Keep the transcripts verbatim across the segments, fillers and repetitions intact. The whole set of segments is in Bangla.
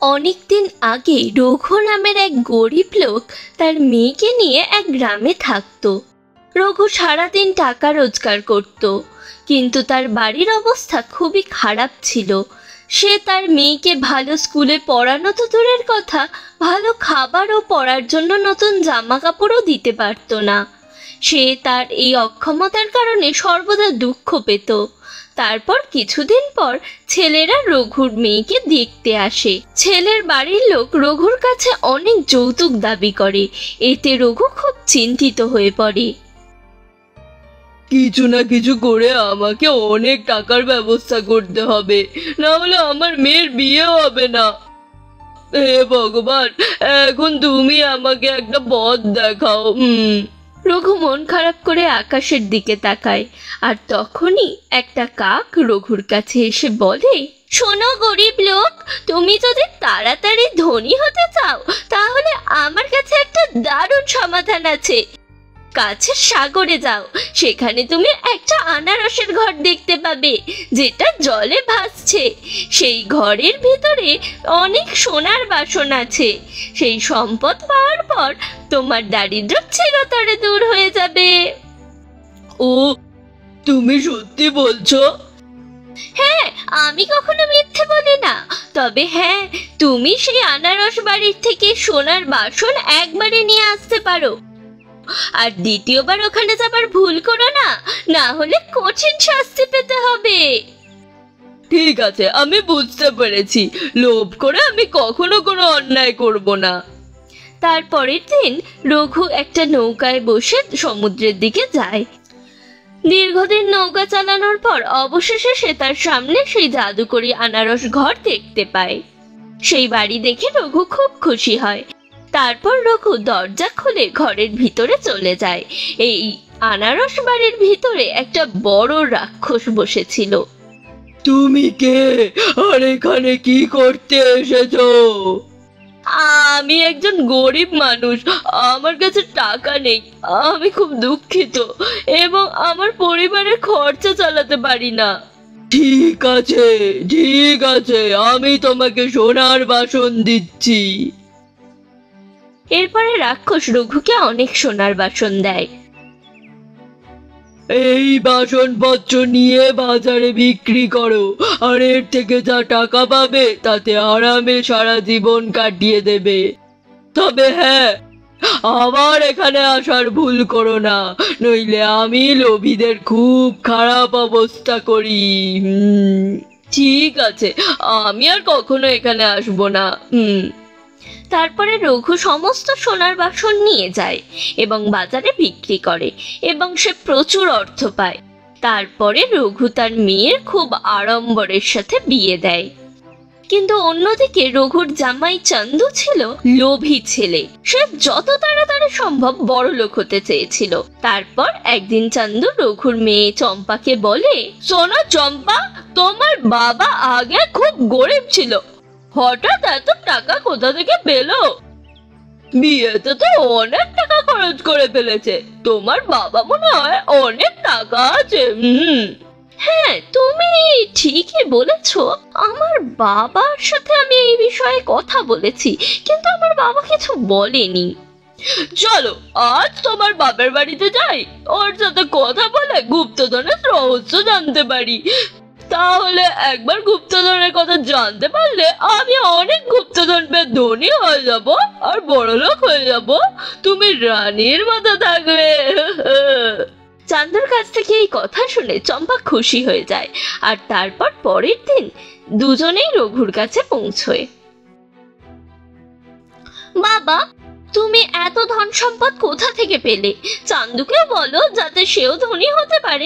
অনেকদিন আগে রঘু নামের এক গরিব লোক তার মেয়েকে নিয়ে এক গ্রামে থাকতো। রঘু সারাদিন টাকা রোজগার করত, কিন্তু তার বাড়ির অবস্থা খুবই খারাপ ছিল। সে তার মেয়েকে ভালো স্কুলে পড়ানো তো দূরের কথা, ভালো খাবার ও পরার জন্য নতুন জামা কাপড়ও দিতে পারত না। সে তার এই অক্ষমতার কারণে সর্বদা দুঃখ পেত। তারপর কিছুদিন পর ছেলেরা রঘুর মেয়েকে দেখতে আসে। ছেলের বাড়ির লোক রঘুর কাছে অনেক যৌতুক দাবি করে। এতে রঘু খুব চিন্তিত হয়ে পড়ে। কিছু না কিছু করে আমাকে অনেক টাকার ব্যবস্থা করতে হবে, না হলে আমার মেয়ের বিয়ে হবে না। হে ভগবান, এখন তুমি আমাকে একটা পথ দেখাও। হুম রঘু মন খারাপ করে আকাশের দিকে তাকায়, আর তখনই একটা কাক রঘুর কাছে এসে বলে, শোনো গরিব লোক, তুমি যদি তাড়াতাড়ি ধনী হতে চাও তাহলে আমার কাছে একটা দারুণ সমাধান আছে। কাছের সাগরে যাও, সেখানে তুমি একটা আনারসের ঘর দেখতে পাবে যেটা জলে ভাসছে। সেই ঘরের ভিতরে অনেক সোনার বাসন আছে। সেই সম্পদ পাওয়ার পর তোমার দারিদ্র চিরতরে দূর হয়ে যাবে। ও, তুমি সত্যি বলছো? হ্যাঁ, আমি কখনো মিথ্যে বলি না। তবে হ্যাঁ, তুমি সেই আনারস বাড়ির থেকে সোনার বাসন একবারে নিয়ে আসতে পারো, আর দ্বিতীয়বার ওখানে যাবার ভুল করো না, না হলে কঠিন শাস্তি পেতে হবে। ঠিক আছে, আমি বুঝতে পেরেছি। লোভ করে আমি কখনো কোনো অন্যায় করব না। তারপরের দিন রঘু একটা নৌকায় বসে সমুদ্রের দিকে যায়। দীর্ঘদিন নৌকা চালানোর পর অবশেষে সে তার সামনে সেই জাদুকরি আনারস ঘর দেখতে পায়। সেই বাড়ি দেখে রঘু খুব খুশি হয়। তারপর রঘু দরজা খুলে ঘরের ভিতরে চলে যায়। এই আনারস বাড়ির ভিতরে একটা বড় রাক্ষস বসেছিল। তুমি কে, আর এখানে কি করতে এসেছো? আমি একজন গরিব মানুষ, আমার কাছে টাকা নেই। আমি খুব দুঃখিত এবং আমার পরিবারের খরচা চালাতে পারি না। ঠিক আছে ঠিক আছে, আমি তোমাকে সোনার বাসন দিচ্ছি। এরপরে রাক্ষস রঘুকে অনেক সোনার বাসন দেয়। এই বাসনপত্র নিয়ে বাজারে বিক্রি করো, আর এর থেকে যা টাকা পাবে তাতে আরামে সারা জীবন কাটিয়ে দেবে। তবে হ্যাঁ, আবার এখানে আসার ভুল করো না, নইলে আমি লোভীদের খুব খারাপ অবস্থা করি। হুম ঠিক আছে, আমি আর কখনো এখানে আসবো না। হুম তারপরে রঘু সমস্ত সোনার বাসন নিয়ে যায় এবং বাজারে বিক্রি করে, এবং সে প্রচুর অর্থ পায়। তারপরে রঘু তার মেয়ের খুব আড়ম্বরের সাথে বিয়ে দেয়। কিন্তু অন্যদিকে রঘুর জামাই চান্দু ছিল লোভী ছেলে। সে যত তাড়াতাড়ি সম্ভব বড় লোক হতে চেয়েছিল। তারপর একদিন চান্দু রঘুর মেয়ে চম্পাকে বলে, শোনো চম্পা, তোমার বাবা আগে খুব গরিব ছিল, হঠাৎ এত টাকা কোথা থেকে পেলো? বিয়েতে তো অনেক টাকা খরচ করে ফেলেছে। তোমার বাবা মনে হয় অনেক টাকা আছে। হুম হ্যাঁ, তুমি ঠিকই বলেছ। আমার বাবার সাথে আমি এই বিষয়ে কথা বলেছি, কিন্তু আমার বাবা কিছু বলেনি। চলো আজ তোমার বাবার বাড়িতে যাই, ওর সাথে কথা বলে গুপ্তধনের রহস্য জানতে পারি। তাহলে একবার গুপ্তধনের কথা জানতে পারলে আমি অনেক গুপ্তধন পেয়ে ধনী হয়ে যাব আর বড়লোক হয়ে যাব। তুমি রানীর মতো থাকবে। চান্দুর কাছ থেকে এই কথা শুনে চম্পা খুশি হয়ে যায়, আর তারপর পরের দিন দুজনেই রঘুর কাছে পৌঁছয়। বাবা, তুমি এত ধন সম্পদ কোথা থেকে পেলে? চান্দুকে বলো যাতে সেও ধনী হতে পারে।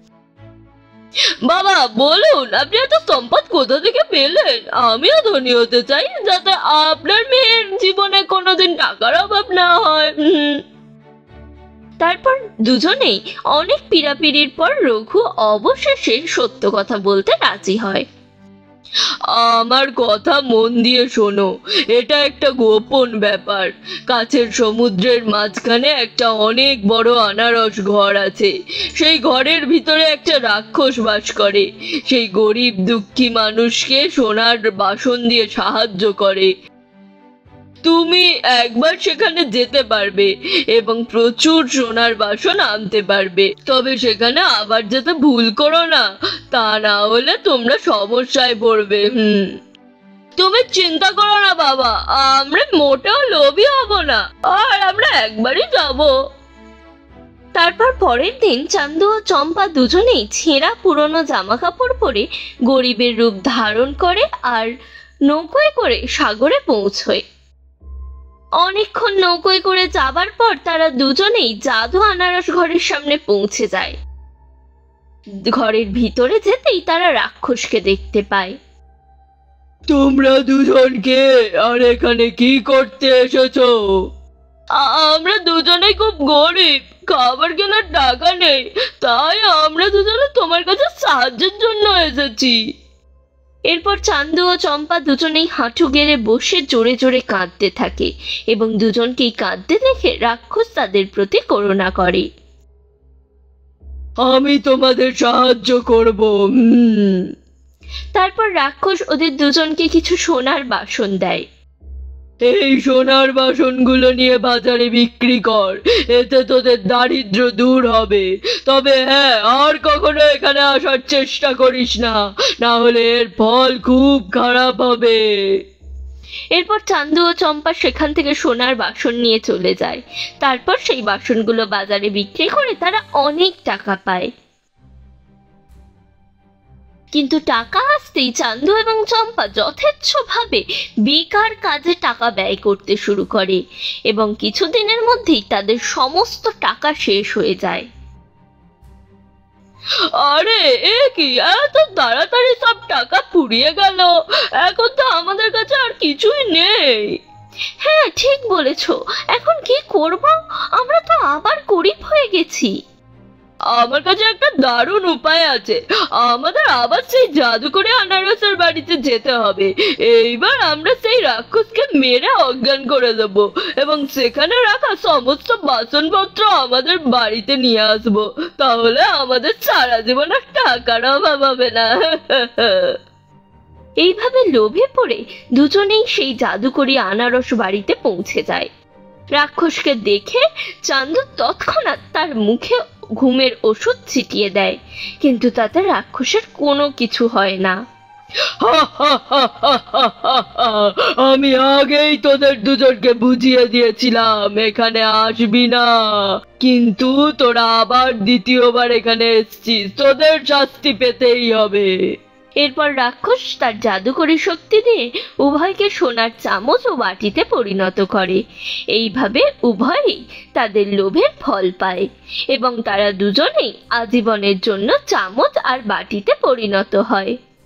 বাবা বলুন, আপনি এত সম্পদ কোথা থেকে পেলেন? আমিও ধনী হতে চাই, যাতে আপনার মেয়ের জীবনে কোনোদিন টাকার অভাব না হয়। তারপর দুজনেই অনেক পীড়াপিড়ির পর রঘু অবশেষে সত্য কথা বলতে রাজি হয়। আমার কথা মন দিয়ে শোনো, এটা একটা গোপন ব্যাপার। কাছের সমুদ্রের মাঝখানে একটা অনেক বড় আনারস ঘর আছে। সেই ঘরের ভিতরে একটা রাক্ষস বাস করে। সেই গরিব দুঃখী মানুষকে সোনার বাসন দিয়ে সাহায্য করে। তুমি একবার সেখানে যেতে পারবে এবং প্রচুর সোনার বাসন আনতে পারবে। তবে সেখানে আবার যেতে ভুল করো না, তা না হলে তোমরা সমস্যায় পড়বে। হুম তুমি চিন্তা করো না বাবা, আমরা মোটেও লোভী হব না, আর আমরা একবারই যাব। তারপর পরের দিন চান্দু ও চম্পা দুজনেই ছেঁড়া পুরনো জামা কাপড় পরে গরিবের রূপ ধারণ করে আর নৌকোয় করে সাগরে পৌঁছয়। অনেকক্ষণ নৌকোয় করে যাবার পর তারা দুজনেই জাদু আনারস ঘরের সামনে পৌঁছে যায়। ঘরের ভিতরে যেতেই তারা রাক্ষসকে দেখতে পায়। তোমরা দুজনকে আর এখানে কি করতে এসেছো? আমরা দুজনেই খুব গরিব, খাবার কেনার টাকা নেই, তাই আমরা দুজনে তোমার কাছে সাহায্যের জন্য এসেছি। এরপর চান্দু ও চম্পা দুজনেই হাঁটু গেড়ে বসে জোরে জোরে কাঁদতে থাকে এবং দুজনকেই কাঁদতে দেখে রাক্ষস তাদের প্রতি করুণা করে। আমি তোমাদের সাহায্য করব। হুম তারপর রাক্ষস ওদের দুজনকে কিছু সোনার বাসন দেয়। এই সোনার বাসনগুলো নিয়ে বাজারে বিক্রি কর, এতে তোদের দারিদ্র্য দূর হবে। তবে হ্যাঁ, আর কখনো এখানে আসার চেষ্টা করিস না, না হলে এর ফল খুব খারাপ হবে। এরপর চান্দু ও চম্পা সেখান থেকে সোনার বাসন নিয়ে চলে যায়। তারপর সেই বাসনগুলো বাজারে বিক্রি করে তারা অনেক টাকা পায়। কিন্তু টাকা আসতেই চান্দু এবং চম্পা যথেচ্ছভাবে বেকার কাজে টাকা ব্যয় করতে শুরু করে এবং কিছুদিনের মধ্যেই তাদের সমস্ত টাকা শেষ হয়ে যায়। আরে এ কি, এত তাড়াতাড়ি সব টাকা ফুরিয়ে গেল, এখন তো আমাদের কাছে আর কিছুই নেই। হ্যাঁ ঠিক বলেছো, এখন কি করব? আমরা তো আবার গরিব হয়ে গেছি। আমার কাছে একটা দারুণ উপায় আছে। আমাদের আবার সেই জাদুকরি আনারসের বাড়িতে যেতে হবে। এইবার আমরা সেই রাক্ষসকে মেরে অজ্ঞান করে দেবো এবং সেখানে রাখা সমস্ত বাসনপত্র আমাদের বাড়িতে নিয়ে আসবো। তাহলে আমাদের সারা জীবন আর টাকার অভাব হবে না। এইভাবে লোভে পড়ে দুজনেই সেই জাদুকরি আনারস বাড়িতে পৌঁছে যায়। রাক্ষসকে দেখে চান্দু তৎক্ষণাৎ তার মুখে ঘুমের ওষুধ ছিটিয়ে দেয়, কিন্তু তাতে রাক্ষসের কোনো কিছু হয় না। আমি আগেই তোদের দুজনকে বুঝিয়ে দিয়েছিলাম এখানে আসবি না, কিন্তু তোরা আবার দ্বিতীয়বার এখানে এসেছিস, তোদের শাস্তি পেতেই হবে। এরপর রাক্ষস তার জাদুকরি শক্তি দিয়ে উভয়কে সোনার চামচ ও বাটিতে পরিণত করে। এইভাবে উভয়ই তাদের লোভের ফল পায় এবং তারা দুজনেই আজীবনের জন্য চামচ আর বাটিতে পরিণত হয়।